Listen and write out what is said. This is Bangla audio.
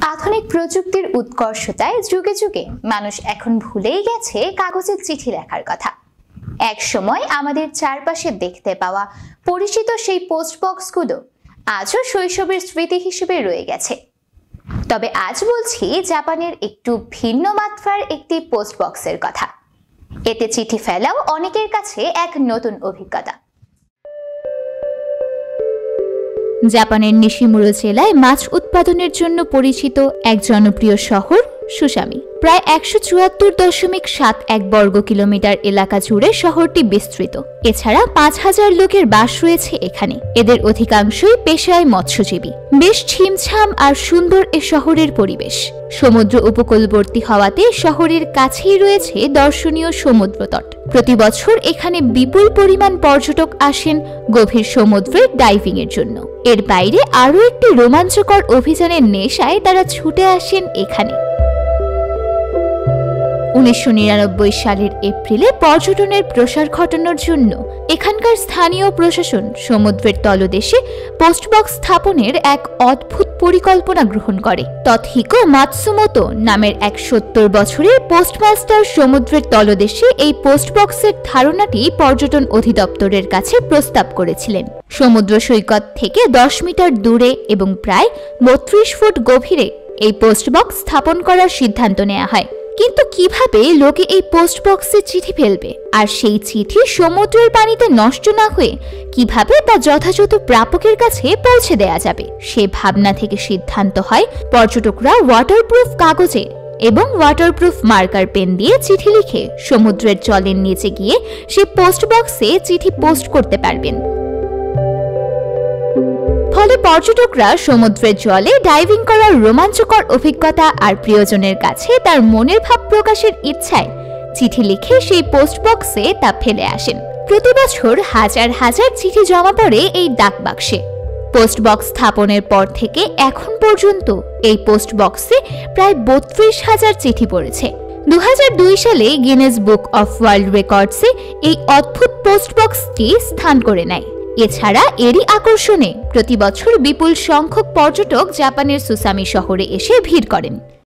আধুনিক প্রযুক্তির উৎকর্ষতায় যুগে যুগে মানুষ এখন ভুলেই গেছে কাগজে চিঠি লেখার কথা। এক সময় আমাদের চারপাশে দেখতে পাওয়া পরিচিত সেই পোস্ট বক্সগুলো আজও শৈশবের স্মৃতি হিসেবে রয়ে গেছে। তবে আজ বলছি জাপানের একটু ভিন্ন মাত্রার একটি পোস্ট বক্সের কথা। এতে চিঠি ফেলাও অনেকের কাছে এক নতুন অভিজ্ঞতা। জাপানের নিশিমুরো জেলায় মাছ উৎপাদনের জন্য পরিচিত এক জনপ্রিয় শহর সুসামি। প্রায় 174.71 বর্গ কিলোমিটার এলাকা জুড়ে শহরটি বিস্তৃত। এছাড়া 5000 লোকের বাস রয়েছে এখানে। এদের অধিকাংশই পেশায় মৎস্যজীবী। বেশ ছিমছাম আর সুন্দর এ শহরের পরিবেশ। সমুদ্র উপকূলবর্তী হওয়াতে শহরের কাছেই রয়েছে দর্শনীয় সমুদ্র তট। প্রতি বছর এখানে বিপুল পরিমাণ পর্যটক আসেন গভীর সমুদ্রে ডাইভিং এর জন্য। এর বাইরে আরও একটি রোমাঞ্চকর অভিযানের নেশায় তারা ছুটে আসেন এখানে। 1999 সালের এপ্রিলে পর্যটনের প্রসার ঘটানোর জন্য এখানকার স্থানীয় প্রশাসন সমুদ্রের তলদেশে পোস্টবক্স স্থাপনের এক অদ্ভুত পরিকল্পনা গ্রহণ করে। তৎহিকো মাতসুমোতো নামের এক 70 বছরের পোস্টমাস্টার সমুদ্রের তলদেশে এই পোস্টবক্সের ধারণাটি পর্যটন অধিদপ্তরের কাছে প্রস্তাব করেছিলেন। সমুদ্র সৈকত থেকে 10 মিটার দূরে এবং প্রায় 32 ফুট গভীরে এই পোস্টবক্স স্থাপন করার সিদ্ধান্ত নেওয়া হয়। কিন্তু কিভাবে লোকে এই পোস্ট বক্সে চিঠি ফেলবে, আর সেই চিঠি সমুদ্রের পানিতে নষ্ট না হয়ে কিভাবে তা যথাযথ প্রাপকের কাছে পৌঁছে দেয়া যাবে, সে ভাবনা থেকে সিদ্ধান্ত হয় পর্যটকরা ওয়াটারপ্রুফ কাগজে এবং ওয়াটারপ্রুফ মার্কার পেন দিয়ে চিঠি লিখে সমুদ্রের জলের নিচে গিয়ে সে পোস্ট বক্সে চিঠি পোস্ট করতে পারবেন। ফলে পর্যটকরা সমুদ্রের জলে ডাইভিং করার রোমাঞ্চকর অভিজ্ঞতা আর প্রিয়জনের কাছে তার মনের ভাব প্রকাশের ইচ্ছায় চিঠি লিখে সেই পোস্ট বক্সে তা ফেলে আসেন। প্রতি বছর হাজার হাজার চিঠি জমা পড়ে এই ডাক বাক্সে। পোস্ট বক্স স্থাপনের পর থেকে এখন পর্যন্ত এই পোস্ট বক্সে প্রায় 32,000 চিঠি পড়েছে। 2002 সালে গিনেস বুক অফ ওয়ার্ল্ড রেকর্ডসে এই অদ্ভুত পোস্ট বক্সটি স্থান করে নেয়। এছাড়া এরই আকর্ষণে প্রতি বছর বিপুল সংখ্যক পর্যটক জাপানের সুসামি শহরে এসে ভিড় করেন।